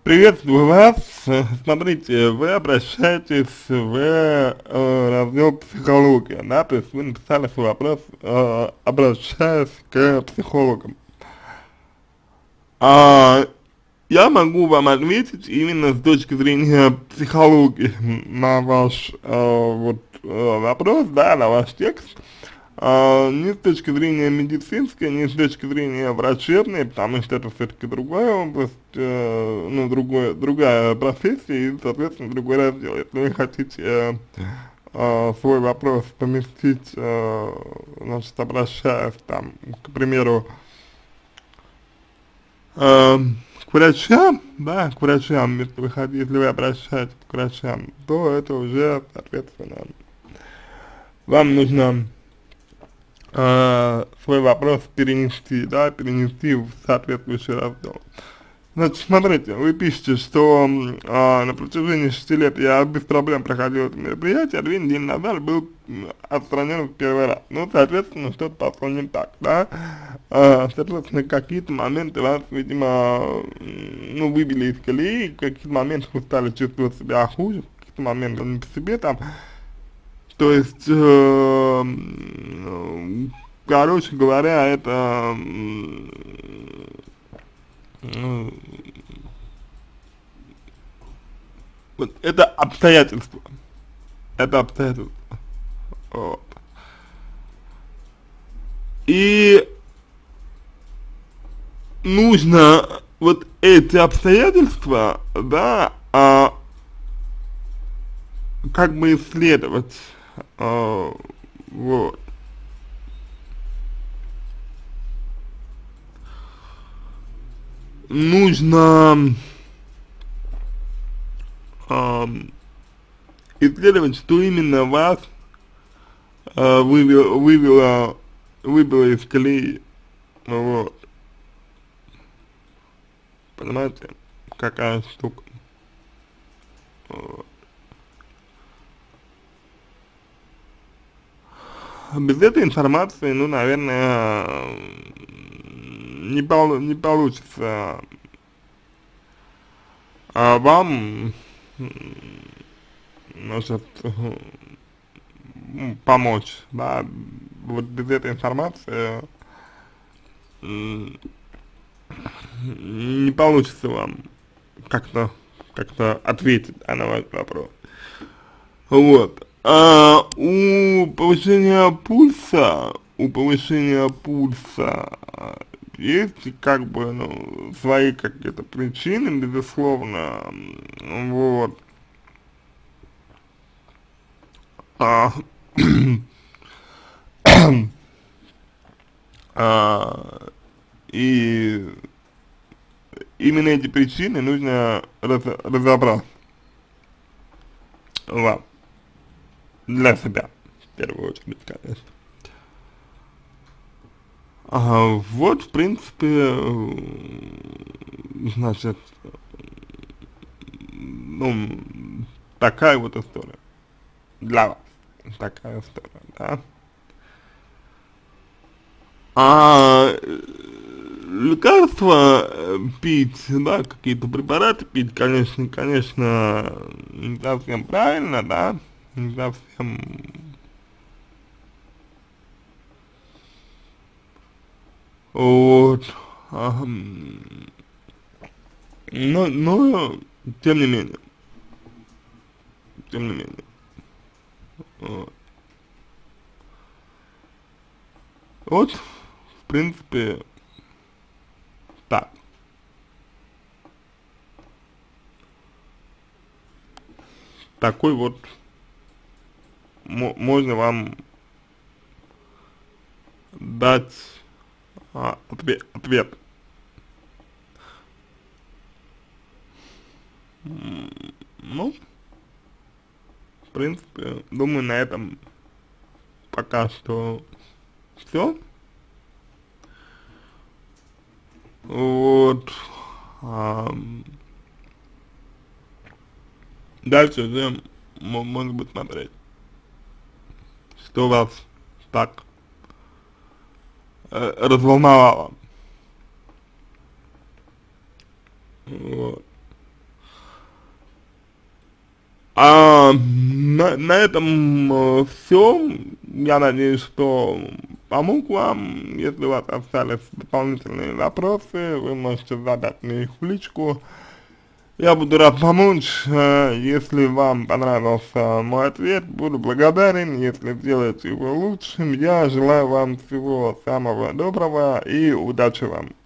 Приветствую вас. Смотрите, вы обращаетесь в раздел психология, да, то есть вы написали свой вопрос, обращаясь к психологам. А, я могу вам ответить именно с точки зрения психологии на ваш вопрос, да, на ваш текст. Не с точки зрения медицинской, не с точки зрения врачебной, потому что это все-таки другая область, ну, другая профессия и, соответственно, другой раздел. Если вы хотите свой вопрос поместить, значит, обращаясь там, к примеру, к врачам, да, к врачам, если вы обращаетесь к врачам, то это уже, соответственно, вам нужно свой вопрос перенести, да, перенести в соответствующий раздел. Значит, смотрите, вы пишете, что на протяжении 6 лет я без проблем проходил это мероприятие, а 2 недели назад был отстранен в первый раз. Ну, соответственно, что-то пошло не так, да. Соответственно, какие-то моменты вас, видимо, ну, выбили из колеи, в какие-то моменты вы стали чувствовать себя хуже, в какие-то моменты не по себе там. То есть, короче говоря, это, ну, вот это обстоятельства, это обстоятельства, вот. И нужно вот эти обстоятельства, да, как бы исследовать, вот. Нужно исследовать, что именно вас выбило из колеи, вот, понимаете, какая штука, вот. Без этой информации, ну, наверное, не получится вам, значит, помочь, да, вот без этой информации не получится вам как-то ответить, да, на ваш вопрос. Вот. У повышения пульса есть как бы, ну, свои какие-то причины, безусловно, вот. А, а, и именно эти причины нужно разобрать вам, для себя, в первую очередь, конечно. Вот, в принципе, значит, ну, такая вот история для вас, такая история, да. Лекарства пить, да, какие-то препараты пить, конечно, не совсем правильно, да, не совсем, вот, но, тем не менее, тем не менее, вот. Вот, в принципе, так. Такой вот можно вам дать ответ. Ну, в принципе, думаю, на этом пока что все. Вот. Дальше уже можно будет смотреть, что вас так разволновало. Вот. на этом все. Я надеюсь, что помог вам. Если у вас остались дополнительные вопросы, вы можете задать мне их в личку. Я буду рад помочь. Если вам понравился мой ответ, буду благодарен, если сделаете его лучшим. Я желаю вам всего самого доброго и удачи вам.